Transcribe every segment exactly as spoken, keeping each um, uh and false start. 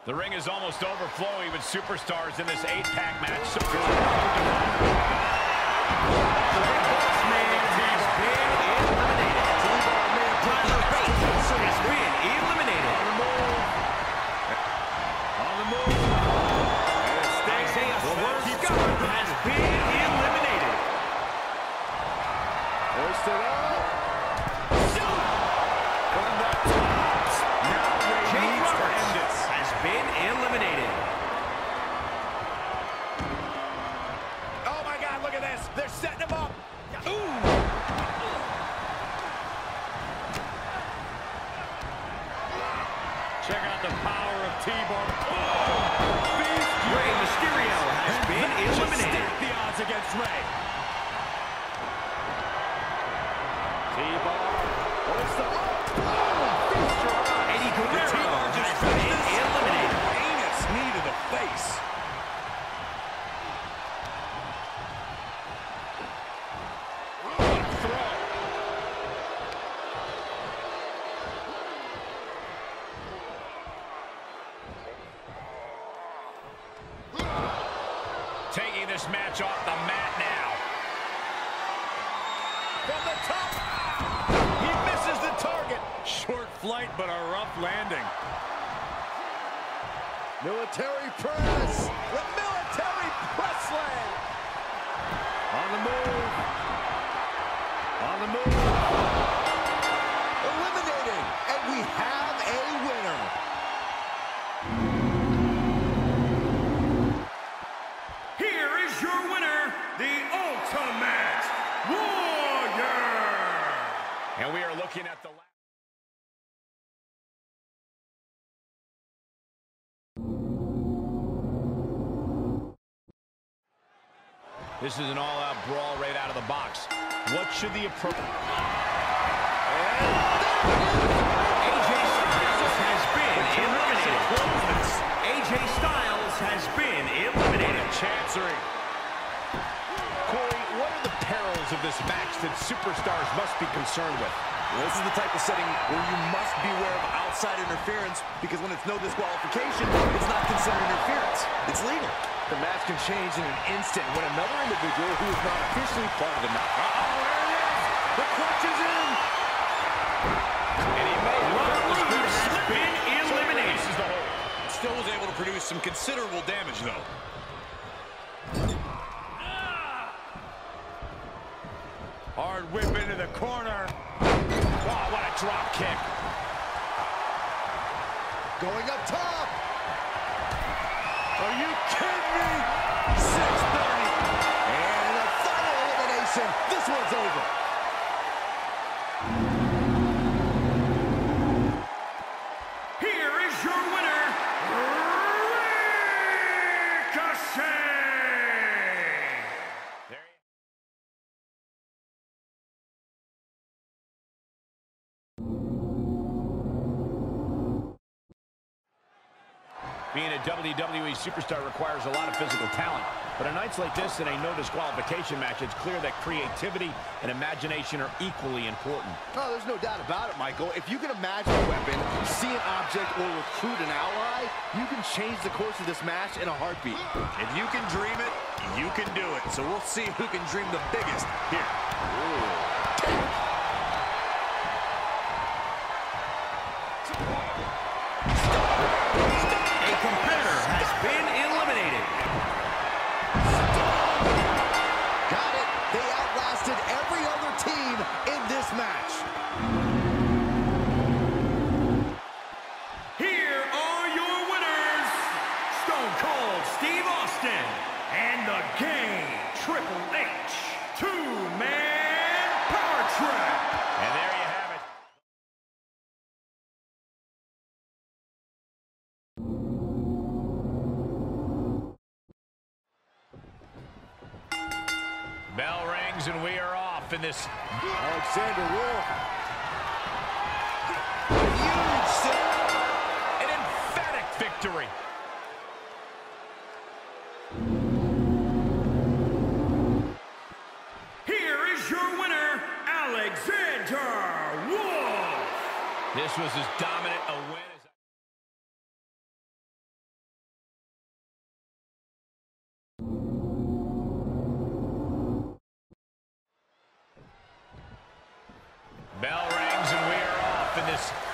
The ring is almost overflowing with superstars in this eight-pack match. So the big boss man has been eliminated. Tyler Bate has been eliminated. On the move. On the move. Isaiah Swerve has been eliminated. Hoist it up. From the tops. Now Jake Roberts has been eliminated. Oh my God, look at this. They're setting him up. Ooh. Check out the power of T-Bar. Oh, Rey Mysterio has been eliminated. Stack the odds against Rey. T-Bar. What's the... Oh, Eddie Guerrero has been eliminated. Heinous knee to the face. What a throw. Taking this match off the mat now. From the top. He misses the target. Short flight, but a rough landing. Military press. The military press slam. On the move. On the move. Eliminating. And we have a winner. Here is your winner, the Ultimate Warrior. And we are looking at the... This is an all-out brawl right out of the box. What should the approach... A J Styles has been eliminated. A J Styles has been eliminated. Chancery. Corey, what are the perils of this match that superstars must be concerned with? Well, this is the type of setting where you must beware of outside interference, because when it's no disqualification, it's not considered interference. It's legal. The match can change in an instant when another individual who is not officially part of the match. Uh-oh, there it is! The clutch is in! And he may have been eliminated. Still was able to produce some considerable damage, though. Hard whip into the corner. Oh, what a drop kick. Going up top. Are you kidding me? six thirty. And a final elimination. This one's over. Here is your winner, Ricochet. Being a W W E superstar requires a lot of physical talent. But on nights like this, in a no disqualification match, it's clear that creativity and imagination are equally important. Oh, there's no doubt about it, Michael. If you can imagine a weapon, see an object, or recruit an ally, you can change the course of this match in a heartbeat. If you can dream it, you can do it. So we'll see who can dream the biggest here. Ooh. Competitor has been eliminated. Got it. They outlasted every other team in this match. Here are your winners, Stone Cold Steve Austin and the Game Triple H two-man power trap. And there you have it. Bell rings and we are off in this. Alexander Wolf. Huge set. An emphatic victory. Here is your winner, Alexander Wolf. This was as dominant a win.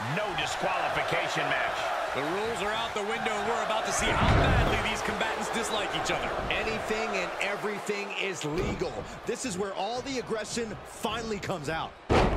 no disqualification match. The rules are out the window, and we're about to see how badly these combatants dislike each other. Anything and everything is legal. This is where all the aggression finally comes out.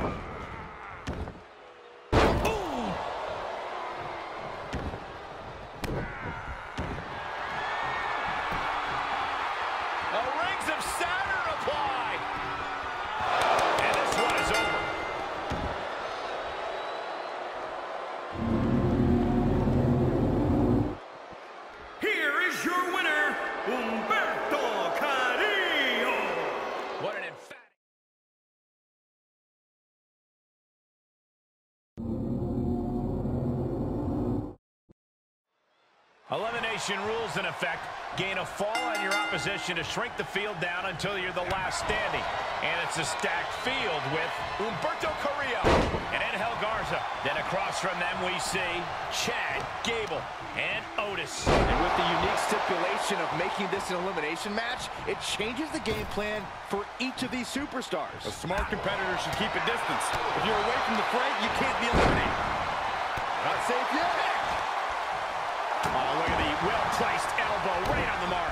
Elimination rules in effect. Gain a fall on your opposition to shrink the field down until you're the last standing. And it's a stacked field with Humberto Carrillo and Angel Garza. Then across from them we see Chad Gable and Otis. And with the unique stipulation of making this an elimination match, it changes the game plan for each of these superstars. A smart competitor should keep a distance. If you're away from the fray, you can't be eliminated. Not safe yet. Oh, look at the well-placed elbow right on the mark.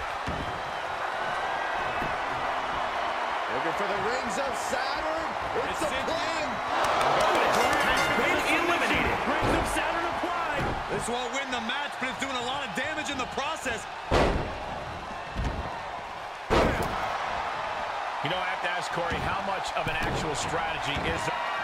Looking for the rings of Saturn. It's, it's a plan. Has been eliminated. Rings of Saturn applied. This won't win the match, but it's doing a lot of damage in the process. You know, I have to ask Corey, how much of an actual strategy is...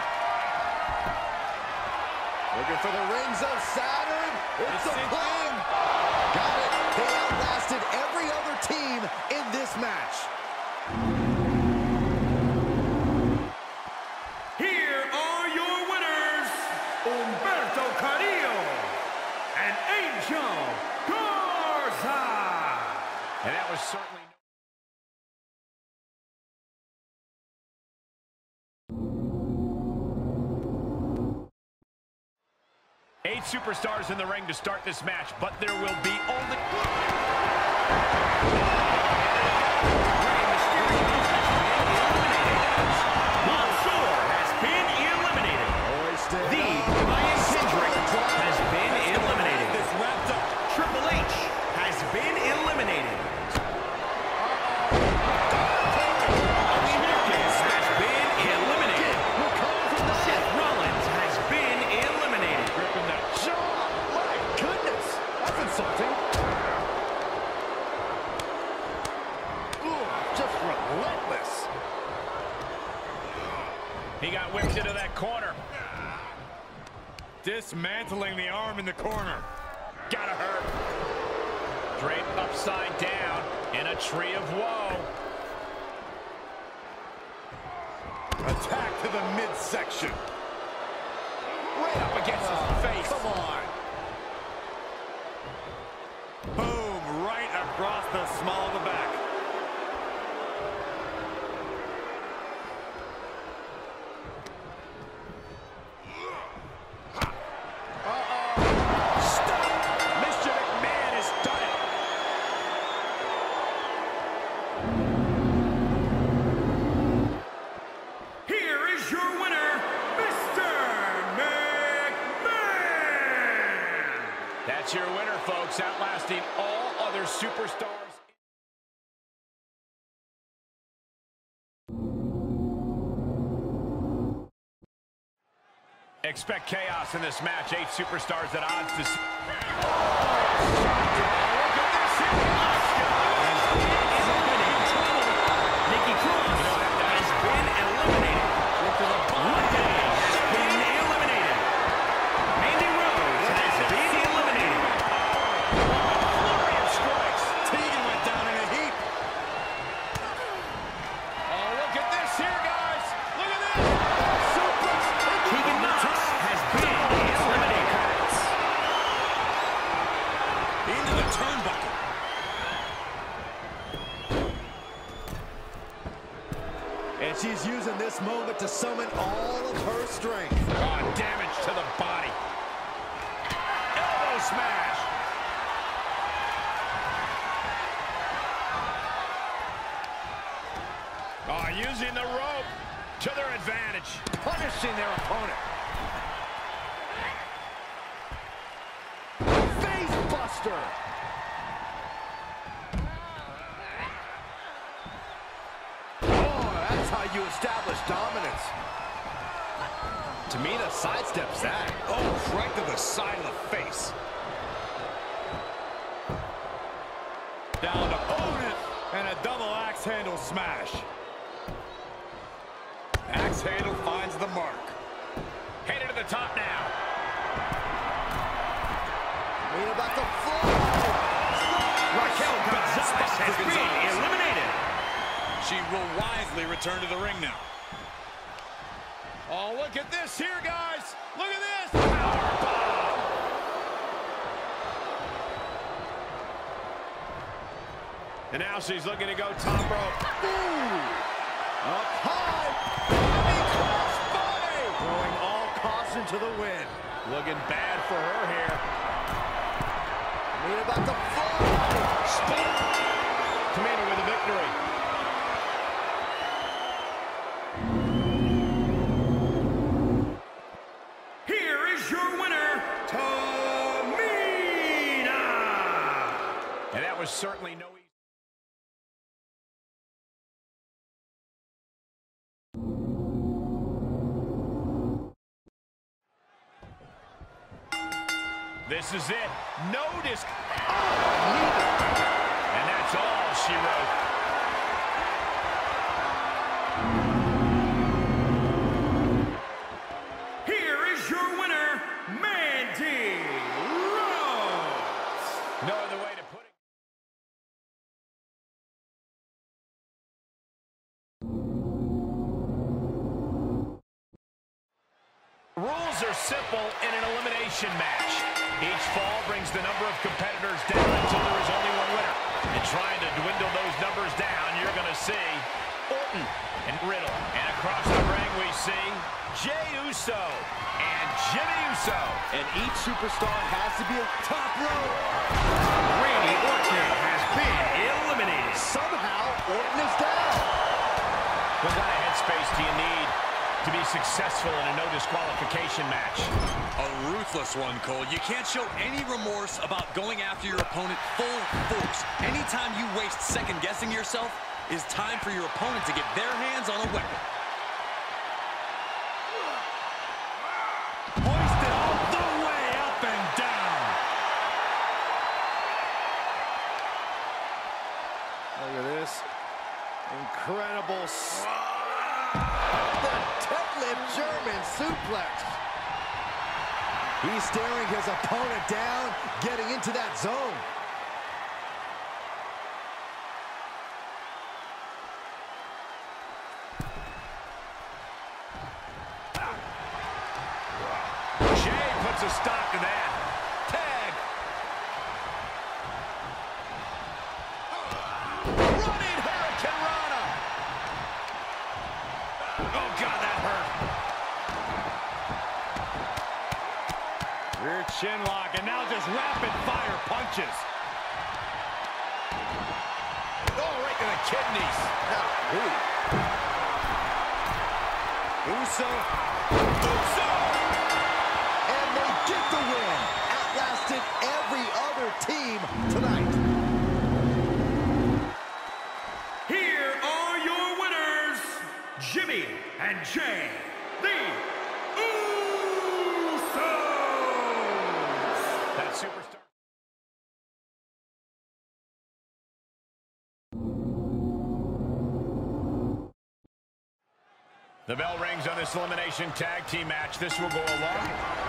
Looking for the rings of Saturn. It's, it's a plan. Got it. They outlasted every other team in this match. Here are your winners, Humberto Carrillo and Angel Garza. And that was certainly... Eight superstars in the ring to start this match, but there will be only... Mansoor has been eliminated. The Brian Kendrick has been eliminated. This wrapped up. Triple H has been eliminated. Miz has been eliminated. Seth Rollins has been eliminated. My goodness, that's insulting. Ooh, just relentless. He got whipped into that corner. Dismantling the arm in the corner. Gotta hurt. Draped upside down in a tree of woe. Attack to the midsection. Right up against his face. Come on. Boom, right across the small of the back. That's your winner, folks, outlasting all other superstars. Expect chaos in this match. Eight superstars at odds to... Nikki Cross has been eliminated. Monday has been eliminated. Mandy Rose has been eliminated. Flurry of strikes. Tegan went down in a heap. Oh, look at this here, guys. Look at this. Tegan Knox has been eliminated. Into the turnbuckle. And she's using this moment to summon all of her strength. Oh, damage to the body. Elbow smash. Oh, using the rope to their advantage. Punishing their opponent. monster. Oh, that's how you establish dominance. Tamina sidesteps that. Oh, right to the side of the face. Down to opponent, and a double axe handle smash. Axe handle finds the mark. Headed to the top now. Tamina about to fly. Raquel Gonzalez has been eliminated. She will wisely return to the ring now. Oh, look at this here, guys. Look at this. Powerbomb. And now she's looking to go top rope. Ooh. Up high. Crossbody. Throwing all caution to the wind. Looking bad for her here. Tamina about to fly. Spot. Tamina with a victory. Here is your winner, Tamina. And that was certainly no easy. This is it. No disc. Oh, and that's all she wrote. Here is your winner, Mandy Rose. No other way to put it. Rules are simple in an elimination match. Each fall brings the number of competitors down until there is only one winner. And trying to dwindle those numbers down, you're going to see Orton and Riddle. And across the ring we see Jey Uso and Jimmy Uso. And each superstar has to be a top rope. Randy Orton has been eliminated. Somehow, Orton is down. What kind of headspace do you need to be successful in a no disqualification match? A ruthless one, Cole. You can't show any remorse about going after your opponent full force. Anytime you waste second-guessing yourself, is time for your opponent to get their hands on a weapon. Hoisted all the way up and down. Look at this. Incredible. The deadlift German suplex. He's staring his opponent down, getting into that zone. Jey puts a stop to that. Tag. Running Hurricane Rana. Oh, God, that hurt. Rear chin lock, and now just rapid-fire punches. Oh, right to the kidneys. Uso. Uso! And they get the win. Outlasted every other team tonight. Here are your winners, Jimmy and Jey, the Usos. That superstar. The bell rings on this elimination tag team match. This will go along.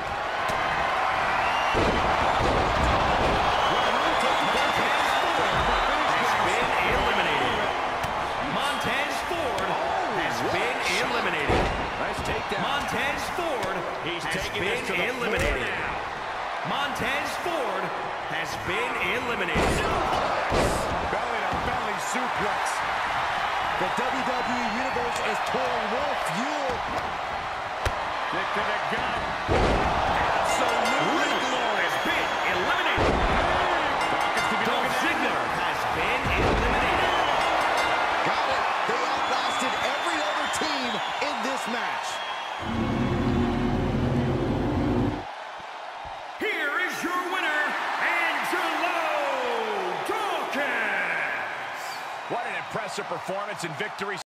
Has been eliminated. Montez Ford has been eliminated. Nice takedown. Montez Ford He's has taking been this to the floor eliminated. now. Montez Ford has been eliminated. Belly to belly suplex. The W W E Universe is pouring more fuel. Kick to the gut. Absolutely glorious. Has been eliminated. Dolph Ziggler has been eliminated. Got it. They outlasted every other team in this match. Here is your winner, Angela impressive performance and victory.